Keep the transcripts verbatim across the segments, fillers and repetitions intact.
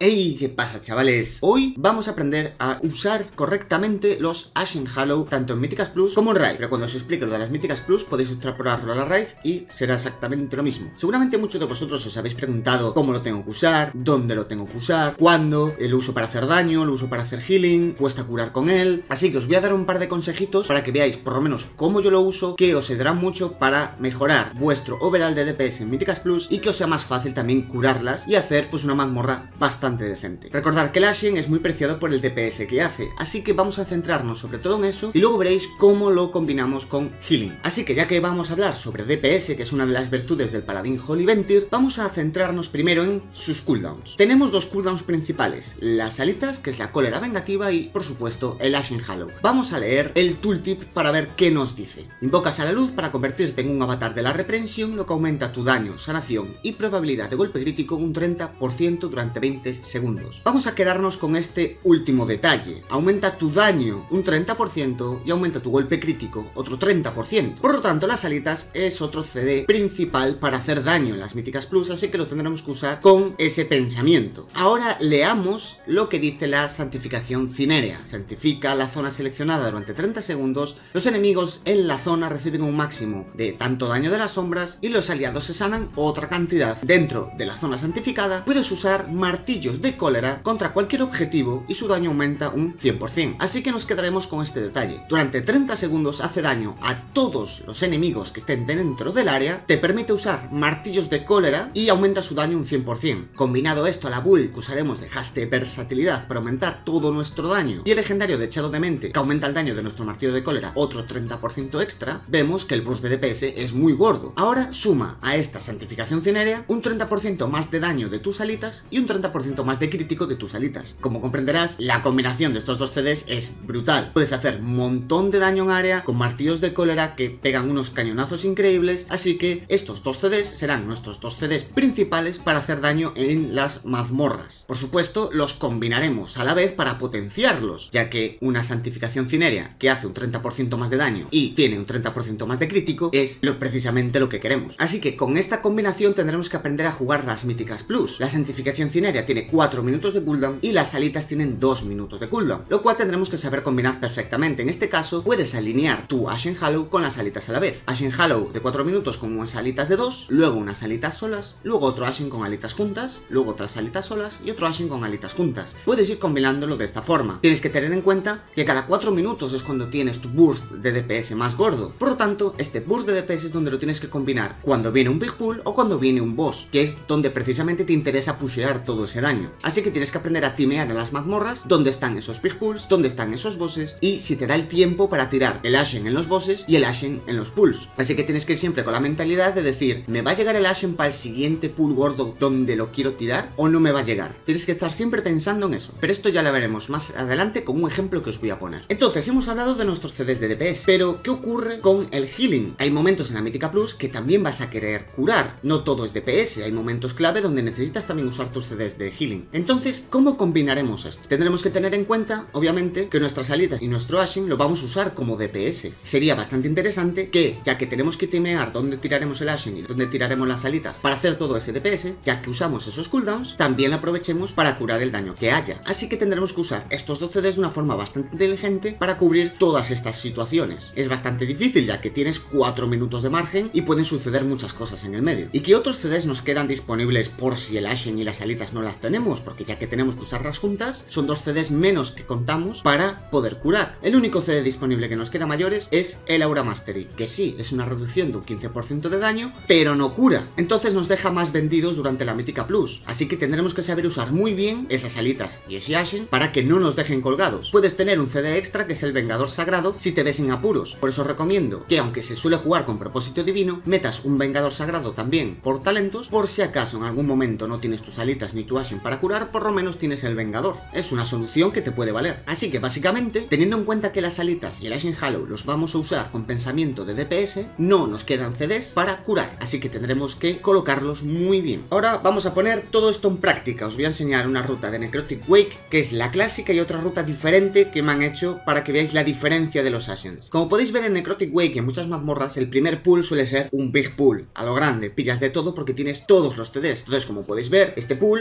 Hey, ¿qué pasa, chavales? Hoy vamos a aprender a usar correctamente los Ashen Hallow tanto en Míticas Plus como en Raid. Pero cuando os explique lo de las Míticas Plus podéis extrapolarlo a la Raid y será exactamente lo mismo. Seguramente muchos de vosotros os habéis preguntado cómo lo tengo que usar, dónde lo tengo que usar, cuándo, lo uso para hacer daño, lo uso para hacer healing, cuesta curar con él. Así que os voy a dar un par de consejitos para que veáis por lo menos cómo yo lo uso, que os ayudará mucho para mejorar vuestro overall de D P S en Míticas Plus y que os sea más fácil también curarlas y hacer pues una mazmorra bastante decente. Recordad que el Ashen es muy preciado por el D P S que hace, así que vamos a centrarnos sobre todo en eso y luego veréis cómo lo combinamos con healing. Así que ya que vamos a hablar sobre D P S, que es una de las virtudes del paladín Holy Ventir, vamos a centrarnos primero en sus cooldowns. Tenemos dos cooldowns principales, las alitas, que es la cólera vengativa, y por supuesto el Ashen Hallow. Vamos a leer el tooltip para ver qué nos dice. Invocas a la luz para convertirte en un avatar de la reprensión, lo que aumenta tu daño, sanación y probabilidad de golpe crítico un treinta por ciento durante veinte segundos. Vamos a quedarnos con este último detalle. Aumenta tu daño un treinta por ciento y aumenta tu golpe crítico otro treinta por ciento. Por lo tanto, las alitas es otro C D principal para hacer daño en las Míticas Plus, así que lo tendremos que usar con ese pensamiento. Ahora leamos lo que dice la santificación cinérea. Santifica la zona seleccionada durante treinta segundos. Los enemigos en la zona reciben un máximo de tanto daño de las sombras y los aliados se sanan otra cantidad. Dentro de la zona santificada puedes usar martillos de cólera contra cualquier objetivo y su daño aumenta un cien por ciento. Así que nos quedaremos con este detalle. Durante treinta segundos hace daño a todos los enemigos que estén dentro del área, te permite usar martillos de cólera y aumenta su daño un cien por ciento. Combinado esto a la build que usaremos de hash de versatilidad para aumentar todo nuestro daño y el legendario de Echado de Mente que aumenta el daño de nuestro martillo de cólera otro treinta por ciento extra, vemos que el burst de D P S es muy gordo. Ahora suma a esta santificación cinérea un treinta por ciento más de daño de tus alitas y un treinta por ciento más de crítico de tus alitas. Como comprenderás, la combinación de estos dos C Ds es brutal. Puedes hacer un montón de daño en área con martillos de cólera que pegan unos cañonazos increíbles, así que estos dos C Ds serán nuestros dos C Ds principales para hacer daño en las mazmorras. Por supuesto, los combinaremos a la vez para potenciarlos, ya que una santificación cinérea que hace un treinta por ciento más de daño y tiene un treinta por ciento más de crítico es lo, precisamente lo que queremos. Así que con esta combinación tendremos que aprender a jugar las Míticas Plus. La santificación cinérea tiene cuatro minutos de cooldown y las alitas tienen dos minutos de cooldown, lo cual tendremos que saber combinar perfectamente. En este caso puedes alinear tu Ashen Hallow con las alitas a la vez. Ashen Hallow de cuatro minutos con unas alitas de dos, luego unas alitas solas, luego otro Ashen con alitas juntas, luego otras alitas solas y otro Ashen con alitas juntas. Puedes ir combinándolo de esta forma. Tienes que tener en cuenta que cada cuatro minutos es cuando tienes tu burst de D P S más gordo. Por lo tanto, este burst de D P S es donde lo tienes que combinar cuando viene un big pull o cuando viene un boss, que es donde precisamente te interesa pushear todo ese daño. Así que tienes que aprender a timear en las mazmorras dónde están esos big pulls, dónde están esos bosses y si te da el tiempo para tirar el Ashen en los bosses y el Ashen en los pulls. Así que tienes que ir siempre con la mentalidad de decir, ¿me va a llegar el Ashen para el siguiente pull gordo donde lo quiero tirar o no me va a llegar? Tienes que estar siempre pensando en eso, pero esto ya lo veremos más adelante con un ejemplo que os voy a poner. Entonces, hemos hablado de nuestros C Ds de D P S, pero ¿qué ocurre con el healing? Hay momentos en la Mítica Plus que también vas a querer curar, no todo es D P S, hay momentos clave donde necesitas también usar tus C Ds de healing. Entonces, ¿cómo combinaremos esto? Tendremos que tener en cuenta, obviamente, que nuestras alitas y nuestro Ashen lo vamos a usar como D P S. Sería bastante interesante que, ya que tenemos que timear dónde tiraremos el Ashen y dónde tiraremos las alitas para hacer todo ese D P S, ya que usamos esos cooldowns, también lo aprovechemos para curar el daño que haya. Así que tendremos que usar estos dos C Ds de una forma bastante inteligente para cubrir todas estas situaciones. Es bastante difícil, ya que tienes cuatro minutos de margen y pueden suceder muchas cosas en el medio. ¿Y qué otros C Ds nos quedan disponibles por si el Ashen y las alitas no las tenemos? Porque ya que tenemos que usarlas juntas, son dos C Ds menos que contamos para poder curar. El único C D disponible que nos queda mayores es el Aura Mastery, que sí, es una reducción de un quince por ciento de daño, pero no cura. Entonces nos deja más vendidos durante la Mítica Plus. Así que tendremos que saber usar muy bien esas alitas y ese Ashen para que no nos dejen colgados. Puedes tener un C D extra que es el Vengador Sagrado si te ves en apuros. Por eso os recomiendo que, aunque se suele jugar con propósito divino, metas un Vengador Sagrado también por talentos, por si acaso en algún momento no tienes tus alitas ni tu Ashen para curar, por lo menos tienes el Vengador. Es una solución que te puede valer. Así que básicamente, teniendo en cuenta que las alitas y el Ashen Hallow los vamos a usar con pensamiento de D P S, no nos quedan C Ds para curar, así que tendremos que colocarlos muy bien. Ahora vamos a poner todo esto en práctica. Os voy a enseñar una ruta de Necrotic Wake, que es la clásica, y otra ruta diferente que me han hecho para que veáis la diferencia de los Ashens. Como podéis ver en Necrotic Wake y en muchas mazmorras, el primer pull suele ser un big pull, a lo grande, pillas de todo porque tienes todos los C Ds. Entonces, como podéis ver, este pull, aquí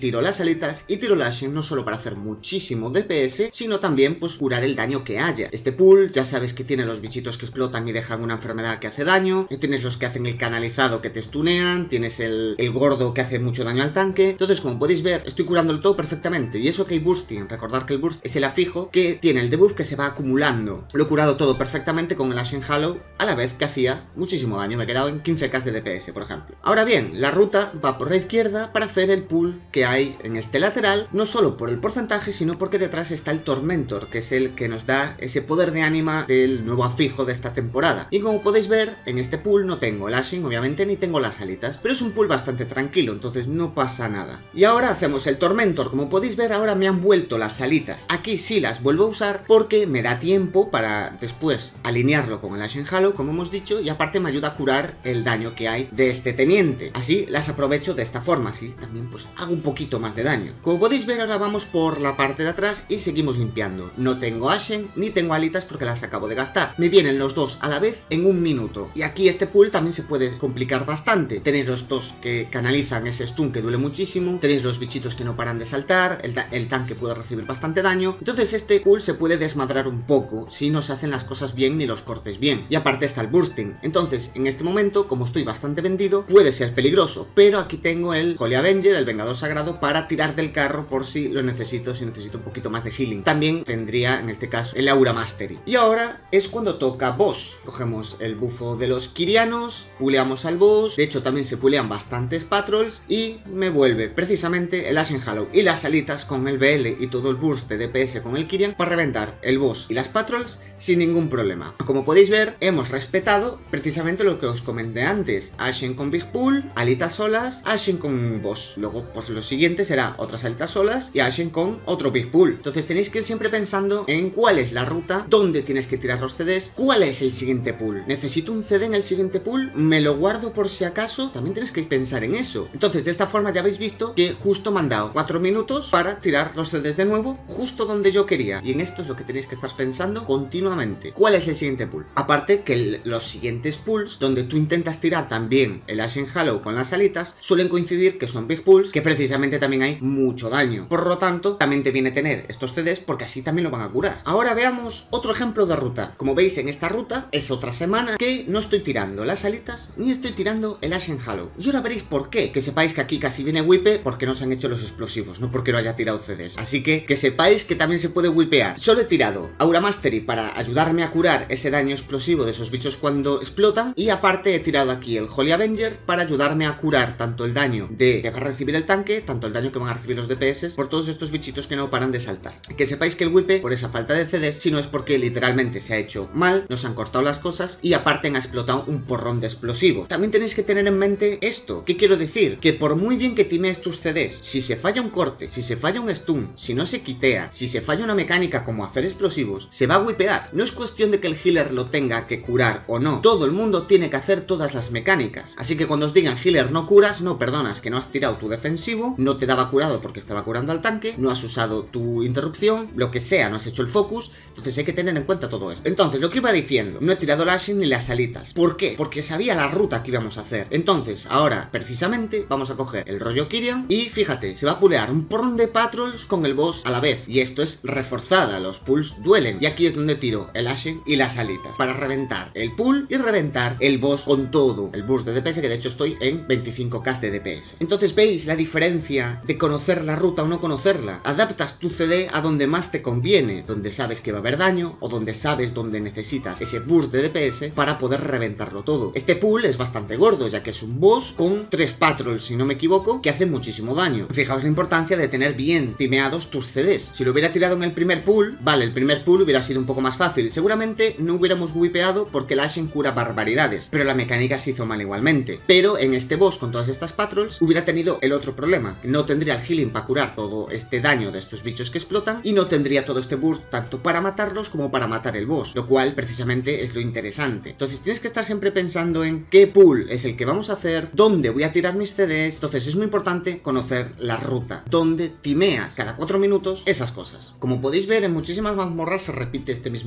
tiro las alitas y tiro el Ashen no solo para hacer muchísimo D P S, sino también pues curar el daño que haya. Este pool ya sabes que tiene los bichitos que explotan y dejan una enfermedad que hace daño, y tienes los que hacen el canalizado que te stunean, tienes el, el gordo que hace mucho daño al tanque. Entonces, como podéis ver, estoy curándolo todo perfectamente. Y eso que hay boosting, recordad que el burst es el afijo que tiene el debuff que se va acumulando. Lo he curado todo perfectamente con el Ashen Hallow, a la vez que hacía muchísimo daño. Me he quedado en quince k de D P S, por ejemplo. Ahora bien, la ruta va por la izquierda para hacer el pool que hay en este lateral, no solo por el porcentaje, sino porque detrás está el Tormentor, que es el que nos da ese poder de ánima del nuevo afijo de esta temporada. Y como podéis ver, en este pool no tengo el Ashen, obviamente, ni tengo las alitas, pero es un pool bastante tranquilo, entonces no pasa nada. Y ahora hacemos el Tormentor. Como podéis ver, ahora me han vuelto las alitas. Aquí sí las vuelvo a usar porque me da tiempo para después alinearlo con el Ashen Hallow, como hemos dicho, y aparte me ayuda a curar el daño que hay de este teniente. Así las aprovecho de esta forma, así también pues hago un poquito más de daño. Como podéis ver, ahora vamos por la parte de atrás y seguimos limpiando. No tengo Ashen ni tengo alitas porque las acabo de gastar. Me vienen los dos a la vez en un minuto. Y aquí este pool también se puede complicar bastante. Tenéis los dos que canalizan ese stun que duele muchísimo, tenéis los bichitos que no paran de saltar, el, el tanque puede recibir bastante daño. Entonces este pool se puede desmadrar un poco si no se hacen las cosas bien ni los cortes bien. Y aparte está el bursting. Entonces en este momento, como estoy bastante vendido, puede ser peligroso. Pero aquí tengo el Holy Avenger, el Vengador Sagrado, para tirar del carro por si lo necesito, si necesito un poquito más de healing. También tendría en este caso el Aura Mastery. Y ahora es cuando toca boss. Cogemos el bufo de los Kyrianos, puleamos al boss. De hecho también se pulean bastantes patrols y me vuelve precisamente el Ashen Hallow y las alitas con el B L y todo el burst de D P S con el Kyrian para reventar el boss y las patrols sin ningún problema. Como podéis ver, hemos respetado precisamente lo que os comenté antes. Ashen con Big Pool, alitas solas, Ashen con boss. Luego pues lo siguiente será otras alitas solas y Ashen con otro Big Pool. Entonces tenéis que ir siempre pensando en cuál es la ruta, dónde tienes que tirar los C Ds, cuál es el siguiente pool. ¿Necesito un C D en el siguiente pool? ¿Me lo guardo por si acaso? También tenéis que pensar en eso. Entonces de esta forma ya habéis visto que justo me han dado cuatro minutos para tirar los C Ds de nuevo, justo donde yo quería. Y en esto es lo que tenéis que estar pensando continuamente. ¿Cuál es el siguiente pool? Aparte que el, los siguientes pools, donde tú intentas tirar también el Ashen Hallow con las alitas, suelen coincidir que son big pools, que precisamente también hay mucho daño. Por lo tanto, también te viene tener estos C Ds porque así también lo van a curar. Ahora veamos otro ejemplo de ruta. Como veis en esta ruta, es otra semana que no estoy tirando las alitas, ni estoy tirando el Ashen Hallow. Y ahora veréis por qué. Que sepáis que aquí casi viene wipe porque no se han hecho los explosivos, no porque no haya tirado C Ds. Así que que sepáis que también se puede wipear. Solo he tirado Aura Mastery para ayudarme a curar ese daño explosivo de esos bichos cuando explotan, y aparte he tirado aquí el Holy Avenger para ayudarme a curar tanto el daño de que va a recibir el tanque, tanto el daño que van a recibir los D P S por todos estos bichitos que no paran de saltar. Que sepáis que el wipe, por esa falta de C Ds, si no es porque literalmente se ha hecho mal, nos han cortado las cosas y aparte han explotado un porrón de explosivos. También tenéis que tener en mente esto. ¿Qué quiero decir? Que por muy bien que timees tus C Ds, si se falla un corte, si se falla un stun, si no se quitea, si se falla una mecánica como hacer explosivos, se va a wipear. No es cuestión de que el healer lo tenga que curar o no. Todo el mundo tiene que hacer todas las mecánicas. Así que cuando os digan healer no curas, no perdonas, que no has tirado tu defensivo, no te daba curado porque estaba curando al tanque, no has usado tu interrupción, lo que sea, no has hecho el focus. Entonces hay que tener en cuenta todo esto. Entonces, lo que iba diciendo, no he tirado el Ashen ni las alitas. ¿Por qué? Porque sabía la ruta que íbamos a hacer. Entonces, ahora, precisamente, vamos a coger el rollo Kyrian y fíjate, se va a pulear un porrón de patrols con el boss a la vez. Y esto es reforzada, los pools duelen. Y aquí es donde tiro el Ashen y las alitas para reventar el pool y reventar el boss con todo el boost de D P S, que de hecho estoy en veinticinco k de D P S. Entonces, ¿veis la diferencia de conocer la ruta o no conocerla? Adaptas tu C D a donde más te conviene, donde sabes que va a haber daño o donde sabes dónde necesitas ese boost de D P S para poder reventarlo todo. Este pool es bastante gordo, ya que es un boss con tres patrols, si no me equivoco, que hacen muchísimo daño. Fijaos la importancia de tener bien timeados tus C Ds. Si lo hubiera tirado en el primer pool, vale, el primer pool hubiera sido un poco más fácil. Seguramente no hubiéramos wipeado porque el Ashen cura barbaridades, pero la mecánica se hizo mal igualmente. Pero en este boss con todas estas patrols hubiera tenido el otro problema. No tendría el healing para curar todo este daño de estos bichos que explotan y no tendría todo este boost tanto para matarlos como para matar el boss, lo cual precisamente es lo interesante. Entonces tienes que estar siempre pensando en qué pool es el que vamos a hacer, dónde voy a tirar mis C Ds. Entonces es muy importante conocer la ruta, dónde timeas cada cuatro minutos esas cosas. Como podéis ver, en muchísimas mazmorras se repite este mismo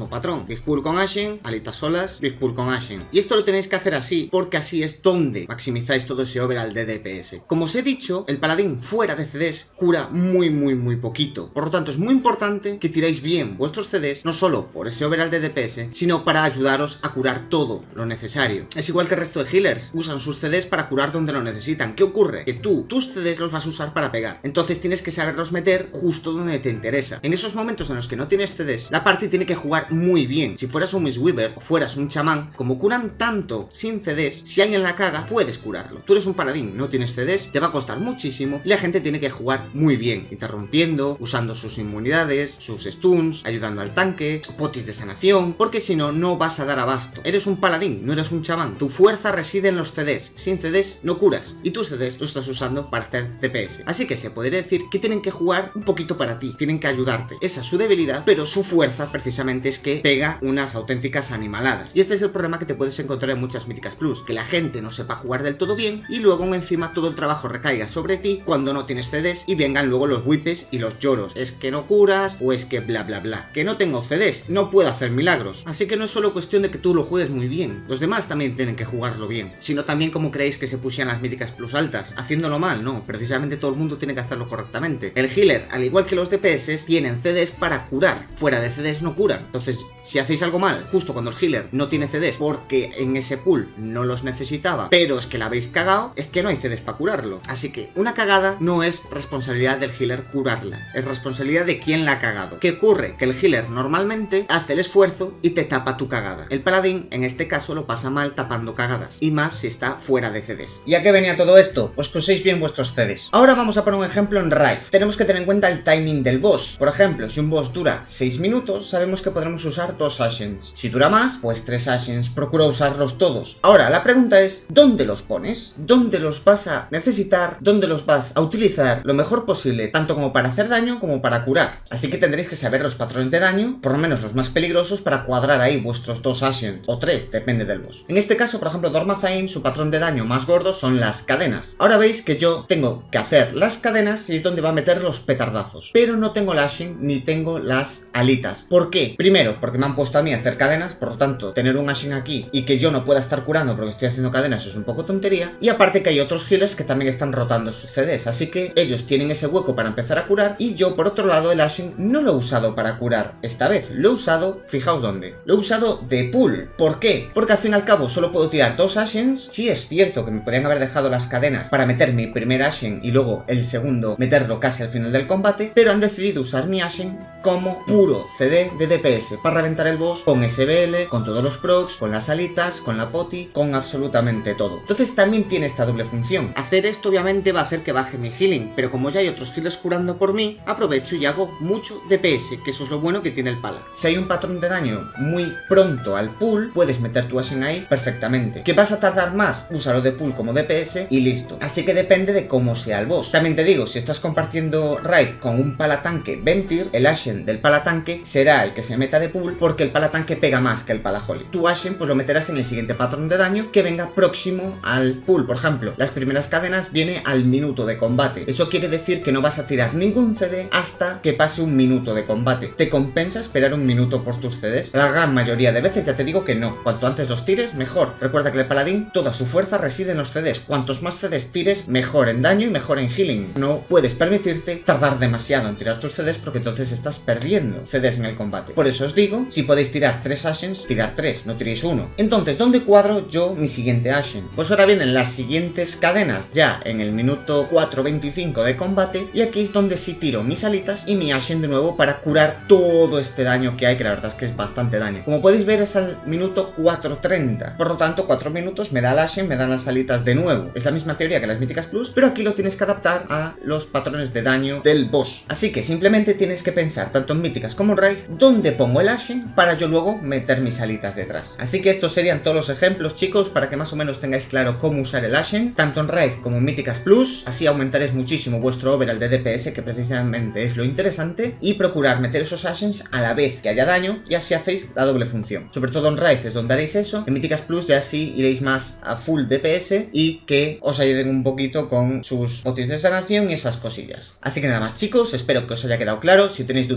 mismo patrón. Big Pull con Ashen, alitas solas, Big Pull con Ashen. Y esto lo tenéis que hacer así, porque así es donde maximizáis todo ese overall de D P S. Como os he dicho, el paladín fuera de C Ds cura muy muy muy poquito. Por lo tanto, es muy importante que tiréis bien vuestros C Ds, no solo por ese overall de D P S, sino para ayudaros a curar todo lo necesario. Es igual que el resto de healers, usan sus C Ds para curar donde lo necesitan. ¿Qué ocurre? Que tú, tus C Ds los vas a usar para pegar. Entonces tienes que saberlos meter justo donde te interesa. En esos momentos en los que no tienes C Ds, la party tiene que jugar muy bien. Si fueras un Mistweaver o fueras un chamán, como curan tanto sin C Ds, si alguien la caga, puedes curarlo. Tú eres un paladín, no tienes C Ds, te va a costar muchísimo y la gente tiene que jugar muy bien, interrumpiendo, usando sus inmunidades, sus stuns, ayudando al tanque, potis de sanación, porque si no, no vas a dar abasto. Eres un paladín, no eres un chamán. Tu fuerza reside en los C Ds. Sin C Ds no curas y tus C Ds los estás usando para hacer D P S. Así que se podría decir que tienen que jugar un poquito para ti, tienen que ayudarte. Esa es su debilidad, pero su fuerza precisamente es que pega unas auténticas animaladas. Y este es el problema que te puedes encontrar en muchas míticas plus, que la gente no sepa jugar del todo bien y luego encima todo el trabajo recaiga sobre ti cuando no tienes C Ds y vengan luego los whippes y los lloros. Es que no curas o es que bla bla bla. Que no tengo C Ds, no puedo hacer milagros. Así que no es solo cuestión de que tú lo juegues muy bien, los demás también tienen que jugarlo bien, sino también como creéis que se pusieran las míticas plus altas, haciéndolo mal. No, precisamente todo el mundo tiene que hacerlo correctamente. El healer, al igual que los D P S, tienen C Ds para curar, fuera de C Ds no curan. Entonces, si hacéis algo mal, justo cuando el healer no tiene C Ds porque en ese pool no los necesitaba, pero es que la habéis cagado, es que no hay C Ds para curarlo. Así que una cagada no es responsabilidad del healer curarla, es responsabilidad de quien la ha cagado. ¿Qué ocurre? Que el healer normalmente hace el esfuerzo y te tapa tu cagada. El paladín, en este caso, lo pasa mal tapando cagadas, y más si está fuera de C Ds. ¿Y a qué venía todo esto? Pues que uséis bien vuestros C Ds. Ahora vamos a poner un ejemplo en Rife. Tenemos que tener en cuenta el timing del boss. Por ejemplo, si un boss dura seis minutos, sabemos que podremos usar dos Ashens. Si dura más, pues tres Ashens. Procura usarlos todos. Ahora, la pregunta es, ¿dónde los pones? ¿Dónde los vas a necesitar? ¿Dónde los vas a utilizar lo mejor posible, tanto como para hacer daño como para curar? Así que tendréis que saber los patrones de daño, por lo menos los más peligrosos, para cuadrar ahí vuestros dos Ashens, o tres, depende del boss. En este caso, por ejemplo, Dormazain, su patrón de daño más gordo son las cadenas. Ahora veis que yo tengo que hacer las cadenas y es donde va a meter los petardazos, pero no tengo el Ashen ni tengo las alitas. ¿Por qué? Primero, porque me han puesto a mí a hacer cadenas, por lo tanto, tener un Ashen aquí y que yo no pueda estar curando porque estoy haciendo cadenas es un poco tontería. Y aparte que hay otros healers que también están rotando sus C Ds, así que ellos tienen ese hueco para empezar a curar y yo, por otro lado, el Ashen no lo he usado para curar esta vez, lo he usado, fijaos dónde, lo he usado de pool. ¿Por qué? Porque al fin y al cabo solo puedo tirar dos Ashens. Sí es cierto que me podían haber dejado las cadenas para meter mi primer Ashen y luego el segundo meterlo casi al final del combate, pero han decidido usar mi Ashen como puro C D de D P S para reventar el boss con S B L, con todos los procs, con las alitas, con la poti, con absolutamente todo. Entonces también tiene esta doble función. Hacer esto obviamente va a hacer que baje mi healing, pero como ya hay otros healers curando por mí, aprovecho y hago mucho D P S, que eso es lo bueno que tiene el pala. Si hay un patrón de daño muy pronto al pool, puedes meter tu Ashen ahí perfectamente. ¿Que vas a tardar más? Úsalo de pool como D P S y listo. Así que depende de cómo sea el boss. También te digo, si estás compartiendo raid con un palatanque Ventir, el Ashen del palatanque será el que se meta de pool porque el palatanque pega más que el palaholy. Tu Ashen pues lo meterás en el siguiente patrón de daño que venga próximo al pool. Por ejemplo, las primeras cadenas viene al minuto de combate. Eso quiere decir que no vas a tirar ningún C D hasta que pase un minuto de combate. ¿Te compensa esperar un minuto por tus C Ds? La gran mayoría de veces ya te digo que no. Cuanto antes los tires, mejor. Recuerda que el paladín, toda su fuerza reside en los C Ds. Cuantos más C Ds tires, mejor en daño y mejor en healing. No puedes permitirte tardar demasiado en tirar tus C Ds porque entonces estás perdiendo C Ds en el combate. Por eso os digo, si podéis tirar tres Ashens, tirar tres, no tiréis uno. Entonces, ¿dónde cuadro yo mi siguiente Ashen? Pues ahora vienen las siguientes cadenas ya en el minuto cuatro veinticinco de combate y aquí es donde sí tiro mis alitas y mi Ashen de nuevo para curar todo este daño que hay, que la verdad es que es bastante daño. Como podéis ver es al minuto cuatro treinta, por lo tanto cuatro minutos me da el Ashen, me dan las alitas de nuevo. Es la misma teoría que las míticas plus, pero aquí lo tienes que adaptar a los patrones de daño del boss. Así que simplemente tienes que pensar tanto en míticas como en raid dónde pongo el Ashen para yo luego meter mis alitas detrás. Así que estos serían todos los ejemplos, chicos, para que más o menos tengáis claro cómo usar el Ashen, tanto en raid como en míticas plus. Así aumentaréis muchísimo vuestro overall de D P S, que precisamente es lo interesante, y procurar meter esos Ashens a la vez que haya daño y así hacéis la doble función. Sobre todo en raid es donde haréis eso, en míticas plus ya sí iréis más a full D P S y que os ayuden un poquito con sus botis de sanación y esas cosillas. Así que nada más, chicos, espero que os haya quedado claro. Si tenéis dudas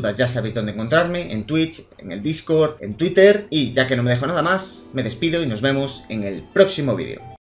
dudas ya sabéis dónde encontrarme, en Twitch, en el Discord, en Twitter, y ya que no me dejo nada más, me despido y nos vemos en el próximo vídeo.